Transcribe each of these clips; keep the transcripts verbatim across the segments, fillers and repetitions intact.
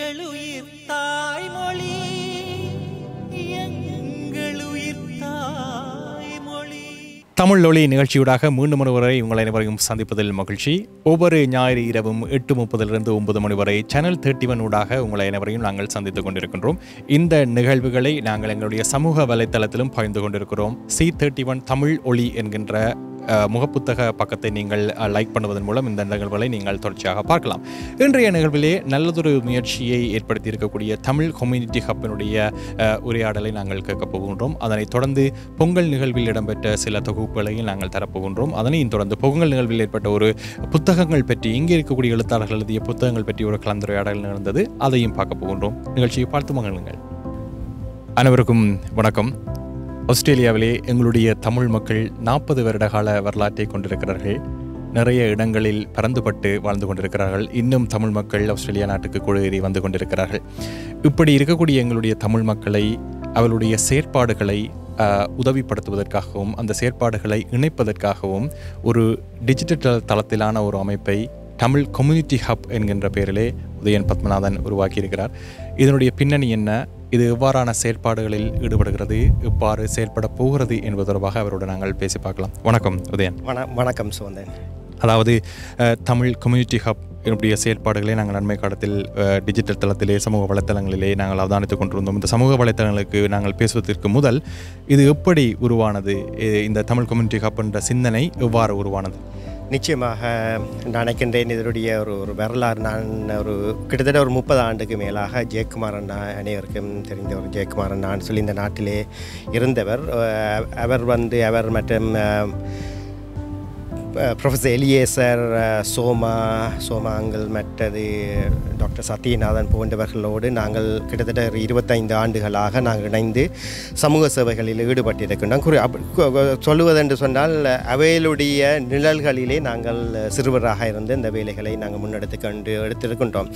எங்களுயிர் தாய்மொழி எங்களுயிர் தாய்மொழி. தமிழ் ஒளி நிகழ்ச்சியூடாக மீண்டும் ஒருவரை உங்களை அனைவரையும் சந்திப்பதில் மகிழ்ச்சி. ஒவ்வொரு ஞாயிறு இரவும் எட்டு முப்பதிலிருந்து ஒன்பது மணி வரை சேனல் தேர்ட்டி ஒன் ஊடாக உங்களை அனைவரையும் நாங்கள் சந்தித்துக் கொண்டிருக்கின்றோம். இந்த நிகழ்வுகளை நாங்கள் எங்களுடைய சமூக வலைத்தளத்திலும் பகிர்ந்து கொண்டிருக்கிறோம். சி தேர்ட்டி ஒன் தமிழ் ஒளி என்கின்ற முகப்புத்தக பக்கத்தை நீங்கள் லைக் பண்ணுவதன் மூலம் இந்த நிகழ்வுகளை நீங்கள் தொடர்ச்சியாக பார்க்கலாம். இன்றைய நிகழ்விலே நல்லதொரு முயற்சியை ஏற்படுத்தி இருக்கக்கூடிய தமிழ் கம்யூனிட்டி ஹப்பினுடைய உரையாடலை நாங்கள் கேட்கப் போகின்றோம். அதனைத் தொடர்ந்து பொங்கல் நிகழ்வில் இடம்பெற்ற சில தொகுப்புகளையும் நாங்கள் தரப்போகின்றோம். அதனையும் தொடர்ந்து பொங்கல் நிகழ்வில் ஏற்பட்ட ஒரு புத்தகங்கள் பற்றி, இங்கே இருக்கக்கூடிய எழுத்தாளர்கள் எழுதிய புத்தகங்கள் பற்றி ஒரு கலந்துரையாடல் நடந்தது. அதையும் பார்க்க போகின்றோம். நிகழ்ச்சியை பார்த்து மகிழுங்கள். அனைவருக்கும் வணக்கம். ஆஸ்திரேலியாவிலே எங்களுடைய தமிழ் மக்கள் நாற்பது வருட கால வரலாற்றை கொண்டிருக்கிறார்கள். நிறைய இடங்களில் பறந்துபட்டு வாழ்ந்து கொண்டிருக்கிறார்கள். இன்னும் தமிழ் மக்கள் ஆஸ்திரேலியா நாட்டுக்கு குடியேறி வந்து கொண்டிருக்கிறார்கள். இப்படி இருக்கக்கூடிய எங்களுடைய தமிழ் மக்களை அவர்களுடைய செயற்பாடுகளை உதவிப்படுத்துவதற்காகவும் அந்த செயற்பாடுகளை இணைப்பதற்காகவும் ஒரு டிஜிட்டல் தளத்திலான ஒரு அமைப்பை தமிழ் கம்யூனிட்டி ஹப் என்கின்ற பெயரிலே உதயன் பத்மநாதன் உருவாக்கியிருக்கிறார். இதனுடைய பின்னணி என்ன, இது எவ்வாறான செயல்பாடுகளில் ஈடுபடுகிறது, எவ்வாறு செயல்பட போகிறது என்பது தொடர்பாக அவரோடு நாங்கள் பேசி பார்க்கலாம். வணக்கம் உதயன். வணக்கம் சுவந்தன். அதாவது தமிழ் கம்யூனிட்டி ஹப் என்னுடைய செயல்பாடுகளை நாங்கள் அண்மை காலத்தில் டிஜிட்டல் தளத்திலே சமூக வலைத்தளங்களிலே நாங்கள் அவதானித்துக் கொண்டிருந்தோம். இந்த சமூக வலைத்தளங்களுக்கு நாங்கள் பேசுவதற்கு முதல் இது எப்படி உருவானது, இந்த தமிழ் கம்யூனிட்டி ஹப் என்ற சிந்தனை எவ்வாறு உருவானது? நிச்சயமாக நான் நினைக்கின்றேன் இதனுடைய ஒரு ஒரு வரலாறு. நான் ஒரு கிட்டத்தட்ட ஒரு முப்பது ஆண்டுக்கு மேலாக ஜெயக்குமார் அண்ணா, அனைவருக்கும் தெரிந்த ஒரு ஜெயக்குமார் அண்ணான்னு சொல்லி இந்த நாட்டிலே இருந்தவர். அவர் வந்து அவர் மற்றும் ப்ரொஃபஸர் எலியேசர், சோமா சோமாங்கள் மற்றது டாக்டர் சத்யநாதன் போன்றவர்களோடு நாங்கள் கிட்டத்தட்ட இருபத்தைந்து ஆண்டுகளாக நாங்கள் இணைந்து சமூக சேவைகளில் ஈடுபட்டிருக்கின்றோம். குறி சொல்லுவதென்று சொன்னால் அவைகளுடைய நிழல்களிலே நாங்கள் சிறுவராக இருந்து இந்த வேலைகளை நாங்கள் முன்னெடுத்து கொண்டு எடுத்திருக்கின்றோம்.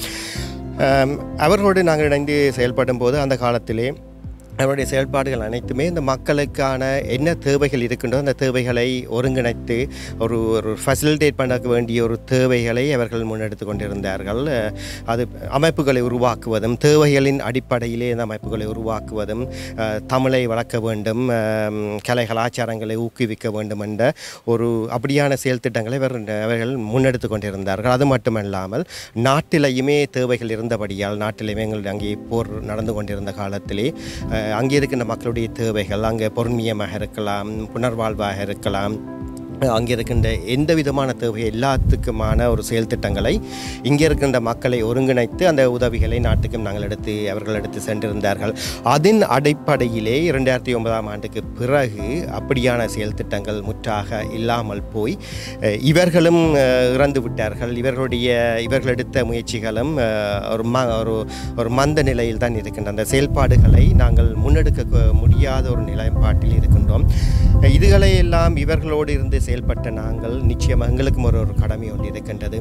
அவர்களோடு நாங்கள் இணைந்து செயல்படும் போது அந்த காலத்திலே அவருடைய செயல்பாடுகள் அனைத்துமே இந்த மக்களுக்கான என்ன தேவைகள் இருக்கின்றோ அந்த தேவைகளை ஒருங்கிணைத்து ஒரு ஒரு ஃபெசிலிட்டேட் பண்ண வேண்டிய ஒரு தேவைகளை அவர்கள் முன்னெடுத்து கொண்டிருந்தார்கள். அது அமைப்புகளை உருவாக்குவதும் தேவைகளின் அடிப்படையிலே இந்த அமைப்புகளை உருவாக்குவதும், தமிழை வளர்க்க வேண்டும், கலை கலாச்சாரங்களை ஊக்குவிக்க வேண்டும் என்ற ஒரு அப்படியான செயல் திட்டங்களை அவர்கள் முன்னெடுத்து கொண்டிருந்தார்கள். அது மட்டுமல்லாமல் நாட்டிலையுமே தேவைகள் இருந்தபடியால், நாட்டிலையுமே எங்கள் அங்கே போர் நடந்து கொண்டிருந்த காலத்திலே அங்கே இருக்கின்ற மக்களுடைய தேவைகள், அங்கே பொருண்மையமாக இருக்கலாம், புனர்வாழ்வாக இருக்கலாம், அங்கே இருக்கின்ற எந்த விதமான தேவை எல்லாத்துக்குமான ஒரு செயல் திட்டங்களை இங்கே இருக்கின்ற மக்களை ஒருங்கிணைத்து அந்த உதவிகளை நாட்டுக்கும் நாங்கள் எடுத்து அவர்கள் எடுத்து சென்றிருந்தார்கள். அதன் அடிப்படையிலே இரண்டாயிரத்தி ஒன்பதாம் ஆண்டுக்கு பிறகு அப்படியான செயல் திட்டங்கள் முற்றாக இல்லாமல் போய் இவர்களும் இறந்து விட்டார்கள். இவர்களுடைய இவர்கள் எடுத்த முயற்சிகளும் ஒரு ம ஒரு ஒரு மந்த நிலையில் தான் இருக்கின்ற அந்த செயல்பாடுகளை நாங்கள் முன்னெடுக்க முடியாத ஒரு நிலைப்பாட்டில் இருக்கின்றோம். இதுகளை எல்லாம் இவர்களோடு இருந்து செயல்பட்ட நாங்கள் நிச்சயமாக எங்களுக்கும் ஒரு ஒரு கடமை ஒன்று இருக்கின்றது.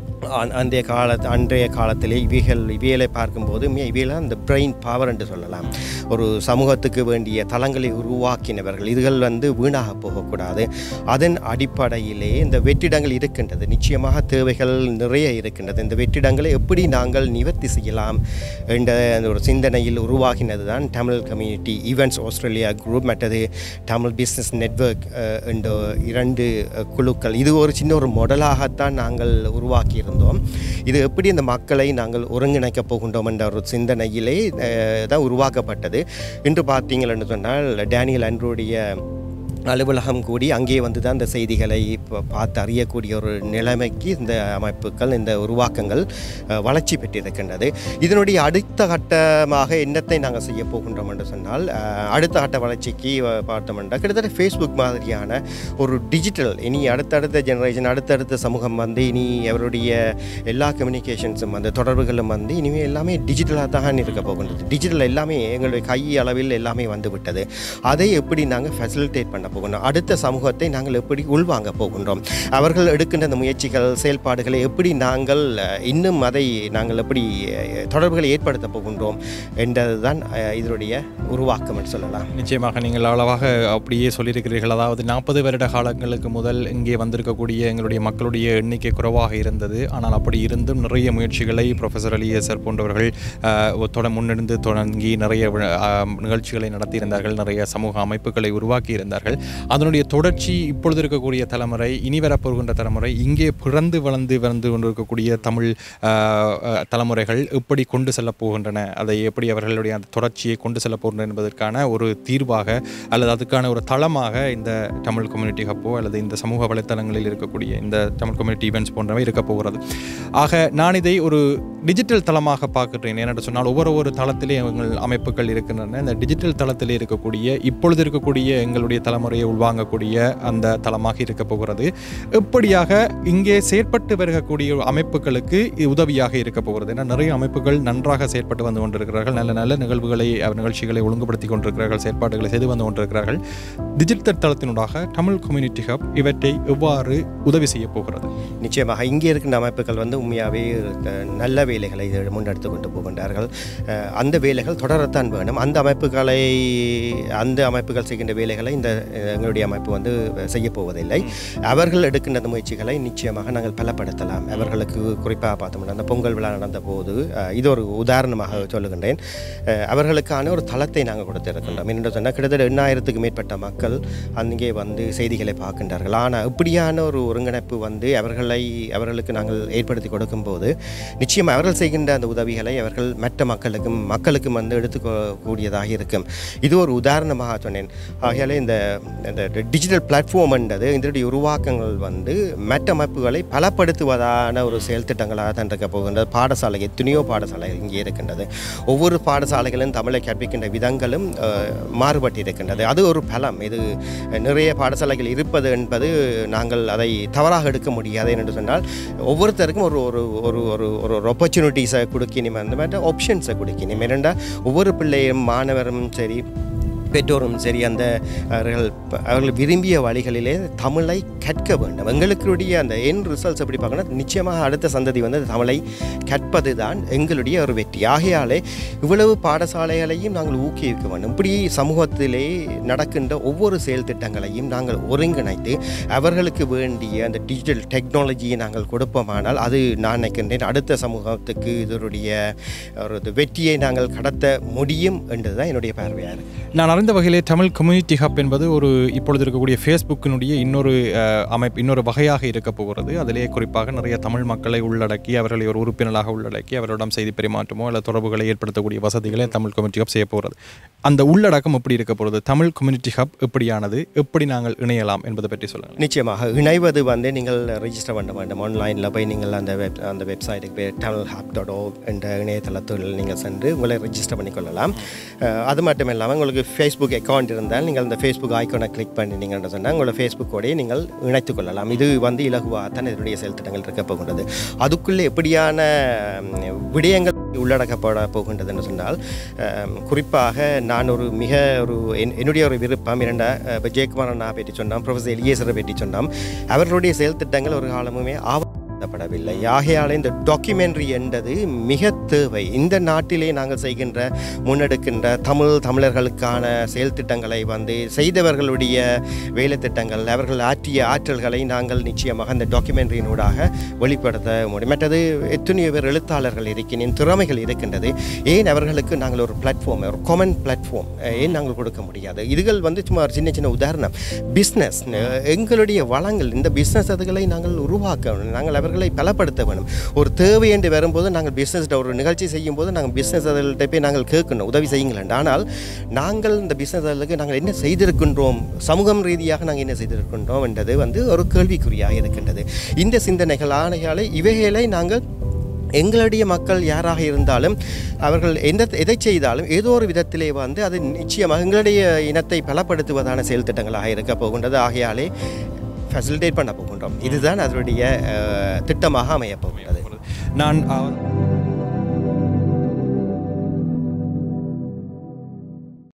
அந்த கால அன்றைய காலத்திலே இவைகள் இவைகளை பார்க்கும்போது இவைகளை அந்த பிரெயின் பவர் என்று சொல்லலாம். ஒரு சமூகத்துக்கு வேண்டிய தளங்களை உருவாக்கினவர்கள். இதுகள் வந்து வீணாக போகக்கூடாது. அதன் அடிப்படையிலே இந்த வெற்றிடங்கள் இருக்கின்றது. நிச்சயமாக தேவைகள் நிறைய இருக்கின்றது. இந்த வெற்றிடங்களை எப்படி நாங்கள் நிவர்த்தி செய்யலாம் என்ற ஒரு சிந்தனையில் உருவாகினது தான் Tamil community events Australia group மற்றது தமிழ் பிஸ்னஸ் நெட்வொர்க் என்ற இரண்டு குழுக்கள். இது ஒரு சின்ன ஒரு மாடலாகத்தான் நாங்கள் உருவாக்கி இருந்தோம். இது எப்படி இந்த மக்களை நாங்கள் ஒருங்கிணைக்கப் போகின்றோம் என்ற ஒரு சிந்தனையிலே தான் உருவாக்கப்பட்டது. இன்று பார்த்தீங்கன்னு சொன்னால் டேனியல் ஆண்ட்ரூடைய அலுவலகம் கூடி அங்கே வந்து தான் இந்த செய்திகளை பார்த்து அறியக்கூடிய ஒரு நிலைமைக்கு இந்த அமைப்புகள், இந்த உருவாக்கங்கள் வளர்ச்சி பெற்றிருக்கின்றது. இதனுடைய அடுத்த கட்டமாக என்னத்தை நாங்கள் செய்ய போகின்றோம் என்று சொன்னால், அடுத்த கட்ட வளர்ச்சிக்கு பார்த்தோம் என்றால் கிட்டத்தட்ட ஃபேஸ்புக் மாதிரியான ஒரு டிஜிட்டல், இனி அடுத்தடுத்த ஜெனரேஷன், அடுத்தடுத்த சமூகம் வந்து இனி அவருடைய எல்லா கம்யூனிகேஷன்ஸும் அந்த தொடர்புகளும் வந்து இனிமேல் எல்லாமே டிஜிட்டலாக தான் இருக்க போகின்றது. டிஜிட்டல் எல்லாமே எங்களுடைய கை அளவில் எல்லாமே வந்து விட்டது. அதை எப்படி நாங்கள் ஃபெசிலிட்டேட் பண்ண போகின்றோம், அடுத்த சமூகத்தை நாங்கள் எப்படி உள்வாங்க போகின்றோம், அவர்கள் எடுக்கின்ற அந்த முயற்சிகள் செயல்பாடுகளை எப்படி நாங்கள் இன்னும் அதை நாங்கள் எப்படி தொடர்புகளை ஏற்படுத்த போகின்றோம் என்றதுதான் இதனுடைய உருவாக்கம் என்று சொல்லலாம். நிச்சயமாக நீங்கள் அளவாக அப்படியே சொல்லியிருக்கிறீர்கள். அதாவது நாற்பது வருட காலங்களுக்கு முதல் இங்கே வந்திருக்கக்கூடிய எங்களுடைய மக்களுடைய எண்ணிக்கை குறைவாக இருந்தது. ஆனால் அப்படி இருந்தும் நிறைய முயற்சிகளை ப்ரொஃபஸர் அலியேசர் போன்றவர்கள் தொட முன்னிருந்து தொடங்கி நிறைய நிகழ்ச்சிகளை நடத்தியிருந்தார்கள், நிறைய சமூக அமைப்புகளை உருவாக்கி இருந்தார்கள். அதனுடைய தொடர்ச்சி இப்பொழுது இருக்கக்கூடிய தலைமுறை, இனி வரப்போகின்ற தலைமுறை, இங்கே பிறந்து வளர்ந்து வந்து கொண்டிருக்கக்கூடிய தமிழ் தலைமுறைகள் எப்படி கொண்டு செல்ல போகின்றன, அதை எப்படி அவர்களுடைய அந்த தொடர்ச்சியை கொண்டு செல்ல போகின்றன என்பதற்கான ஒரு தீர்வாக அல்லது அதுக்கான ஒரு தளமாக இந்த தமிழ் கம்யூனிட்டி ஹப்போ அல்லது இந்த சமூக வலைத்தளங்களில் இருக்கக்கூடிய இந்த தமிழ் கம்யூனிட்டி ஈவெண்ட்ஸ் போன்றவை இருக்க போகிறது. ஆக நான் இதை ஒரு டிஜிட்டல் தளமாக பார்க்கிறேன். ஏனென்று சொன்னால் ஒவ்வொரு ஒரு தளத்திலே எங்கள் அமைப்புகள் இருக்கின்றன. இந்த டிஜிட்டல் தளத்தில் இருக்கக்கூடிய இப்பொழுது இருக்கக்கூடிய எங்களுடைய தலைமுறையை உள்வாங்கக்கூடிய அந்த தளமாக இருக்க போகிறது. இப்படியாக இங்கே செயற்பட்டு வருகக்கூடிய அமைப்புகளுக்கு உதவியாக இருக்க போகிறது. ஏன்னா நிறைய அமைப்புகள் நன்றாக செயற்பட்டு வந்து கொண்டிருக்கிறார்கள், நல்ல நல்ல நிகழ்வுகளை நிகழ்ச்சிகளை ஒழுங்குபடுத்தி கொண்டிருக்கிறார்கள், செயற்பாடுகளை செய்து வந்து கொண்டிருக்கிறார்கள். டிஜிட்டல் தளத்தினூடாக தமிழ் கம்யூனிட்டி ஹப் இவற்றை எவ்வாறு உதவி செய்ய போகிறது? நிச்சயமாக இங்கே இருக்கின்ற அமைப்புகள் வந்து உண்மையாகவே நல்ல வேலைகளை முன்னெடுத்து கொண்டு போகின்றார்கள். அந்த வேலைகள் தொடரத்தான் வேணும். அந்த அமைப்புகளை அந்த அமைப்புகள் செய்கின்ற வேலைகளை இந்த எங்களுடைய அமைப்பு வந்து செய்ய போவதில்லை. அவர்கள் எடுக்கின்ற அந்த முயற்சிகளை நிச்சயமாக நாங்கள் பலப்படுத்தலாம். அவர்களுக்கு குறிப்பாக பார்த்தோம்னா அந்த பொங்கல் விழா நடந்த போது இது ஒரு உதாரணமாக சொல்லுகின்றேன். அவர்களுக்கான ஒரு தளத்தை நாங்கள் கொடுத்திருக்கின்றோம். என்று சொன்னால் கிட்டத்தட்ட எண்ணாயிரத்துக்கு மேற்பட்ட மக்கள் அங்கே வந்து செய்திகளை பார்க்கின்றார்கள். ஆனால் இப்படியான ஒரு ஒருங்கிணைப்பு வந்து அவர்களை அவர்களுக்கு நாங்கள் ஏற்படுத்தி கொடுக்கும்போது நிச்சயம் அவர்கள் செய்கின்ற அந்த உதவிகளை அவர்கள் மற்ற மக்களுக்கும் மக்களுக்கும் வந்து எடுத்துக்கூடியதாக இருக்கும். இது ஒரு உதாரணமாக சொன்னேன். ஆகையாலே இந்த டிஜிட்டல் பிளாட்ஃபார்ம் என்றது இதனுடைய உருவாக்கங்கள் வந்து மற்ற அமைப்புகளை பலப்படுத்துவதான ஒரு செயல் திட்டங்களாக தான் இருக்க போகின்றது. பாடசாலை எத்தனையோ பாடசாலை இங்கே இருக்கின்றது. ஒவ்வொரு பாடசாலைகளும் தமிழை கற்பிக்கின்ற விதங்களும் மாறுபட்டு இருக்கின்றது. அது ஒரு பலம். இது நிறைய பாடசாலைகள் இருப்பது என்பது நாங்கள் அதை தவறாக எடுக்க முடியாது. என்று சொன்னால் ஒவ்வொருத்தருக்கும் ஒரு ஒரு ஒரு ஒரு ஒரு ஆப்பர்ச்சுனிட்டிஸை கொடுக்கணும், அந்த மாதிரி ஆப்ஷன்ஸை கொடுக்கணும். ஏனென்றா ஒவ்வொரு பிள்ளையும் மாணவரும் சரி பெற்றோரும் சரி அந்த அவர்கள் அவர்கள் விரும்பிய வழிகளிலே தமிழை கற்க வேண்டும். எங்களுடைய அந்த என் ரிசல்ட்ஸ் எப்படி பார்க்கணும், நிச்சயமாக அடுத்த சந்ததி வந்து தமிழை கற்பது தான் எங்களுடைய ஒரு வெற்றி. ஆகையாலே இவ்வளவு பாடசாலைகளையும் நாங்கள் ஊக்குவிக்க வேண்டும். இப்படி சமூகத்திலே நடக்கின்ற ஒவ்வொரு செயல் திட்டங்களையும் நாங்கள் ஒருங்கிணைத்து அவர்களுக்கு வேண்டிய அந்த டிஜிட்டல் டெக்னாலஜியை நாங்கள் கொடுப்போமானால் அது நான் நினைக்கின்றேன் அடுத்த சமூகத்துக்கு இதனுடைய ஒரு வெற்றியை நாங்கள் கடத்த முடியும் என்றுதான் என்னுடைய பார்வையாக இருக்குது. நான் அறிந்த வகையிலே தமிழ் கம்யூனிட்டி ஹப் என்பது ஒரு இப்பொழுது இருக்கக்கூடிய ஃபேஸ்புக்கினுடைய இன்னொரு அமைப்பு, இன்னொரு வகையாக இருக்க போகிறது. அதிலே குறிப்பாக நிறைய தமிழ் மக்களை உள்ளடக்கி அவர்களை ஒரு உறுப்பினராக உள்ளடக்கி அவரிடம் செய்தி பரிமாற்றமோ அல்லது தொடர்புகளை ஏற்படுத்தக்கூடிய வசதிகளை தமிழ் கம்யூனிட்டி ஹப் செய்ய போகிறது. அந்த உள்ளடக்கம் எப்படி இருக்க போகிறது? தமிழ் கம்யூனிட்டி ஹப் எப்படியானது, எப்படி நாங்கள் இணையலாம் என்பதை பற்றி சொல்லுங்கள். நிச்சயமாக இணைவது வந்து நீங்கள் ரெஜிஸ்டர் பண்ண வேண்டும். ஆன்லைனில் போய் நீங்கள் அந்த வெப் அந்த வெப்சைட்டுக்கு போய் தமிழ் ஹப் டாட் ஓ என்ற இணையதளத்தில் நீங்கள் சென்று உங்களை ரெஜிஸ்டர் பண்ணிக்கொள்ளலாம். அது மட்டும் இல்லாமல் உங்களுக்கு ஃபேஸ்புக் அக்கௌண்ட் இருந்தால் நீங்கள் அந்த ஃபேஸ்புக் ஐக்கானை கிளிக் பண்ணினீங்கன்னு சொன்னால் உங்களோட ஃபேஸ்புக்கோடையே நீங்கள் இணைத்து கொள்ளலாம். இது வந்து இலகுவாக தான் இதனுடைய செயல் திட்டங்கள் இருக்க போகின்றது. அதுக்குள்ளே எப்படியான விடயங்கள் உள்ளடக்கப்பட போகின்றது என்று சொன்னால் குறிப்பாக நான் ஒரு மிக ஒரு என்னுடைய ஒரு விருப்பம் இரண்டா ஜெயக்குமார் அண்ணா பற்றி சொன்னோம், ப்ரொஃபஸர் எலியேசரை பற்றி சொன்னோம். அவர்களுடைய செயல் திட்டங்கள் ஒரு காலமுமே ஆவணப்படுத்தப்படவில்லை. ஆகையால் இந்த டாக்குமெண்ட்ரி என்றது மிக தேவை. இந்த நாட்டிலே நாங்கள் செய்கின்ற முன்னெடுக்கின்ற தமிழ் தமிழர்களுக்கான செயல் திட்டங்களை வந்து செய்தவர்களுடைய வேலை திட்டங்கள் அவர்கள் ஆற்றிய ஆற்றல்களை நாங்கள் நிச்சயமாக அந்த டாக்குமெண்ட்ரியினூடாக வெளிப்படுத்த முடியும். மற்றது எத்தனையோ பேர் எழுத்தாளர்கள் இருக்கின்ற திறமைகள் இருக்கின்றது. ஏன் அவர்களுக்கு நாங்கள் ஒரு பிளாட்ஃபார்ம், ஒரு காமன் பிளாட்ஃபார்ம் ஏன் நாங்கள் கொடுக்க முடியாது? இதுகள் வந்து சும்மா ஒரு சின்ன சின்ன உதாரணம். பிஸ்னஸ், எங்களுடைய வளங்கள், இந்த பிஸ்னஸ் அதுகளை நாங்கள் உருவாக்க வேண்டும், நாங்கள் அவர்களை பலப்படுத்த வேண்டும். ஒரு தேவை என்று வரும்போது நாங்கள் பிஸ்னஸ் ஒரு நிகழ்ச்சி செய்யும் போது நாங்கள் பிஸ்னஸ் அதில்கிட்ட போய் நாங்கள் கேட்கணும், உதவி செய்யுங்களேன். ஆனால் நாங்கள் இந்த பிஸ்னஸ் அதிலுக்கு நாங்கள் என்ன செய்திருக்கின்றோம், சமூகம் ரீதியாக நாங்கள் என்ன செய்திருக்கின்றோம் என்றது வந்து ஒரு கேள்விக்குறியாக இருக்கின்றது. இந்த சிந்தனைகள் ஆணையாலே இவைகளை நாங்கள் எங்களுடைய மக்கள் யாராக இருந்தாலும் அவர்கள் எந்த எதை செய்தாலும் ஏதோ ஒரு விதத்திலே வந்து அது நிச்சயமாக எங்களுடைய இனத்தை பலப்படுத்துவதான செயல் திட்டங்களாக இருக்க போகின்றது. ஆகையாலே ஃபெசிலிட்டேட் பண்ண போகின்றோம். இதுதான் அதனுடைய திட்டமாக அமையப் போகின்றது. நான்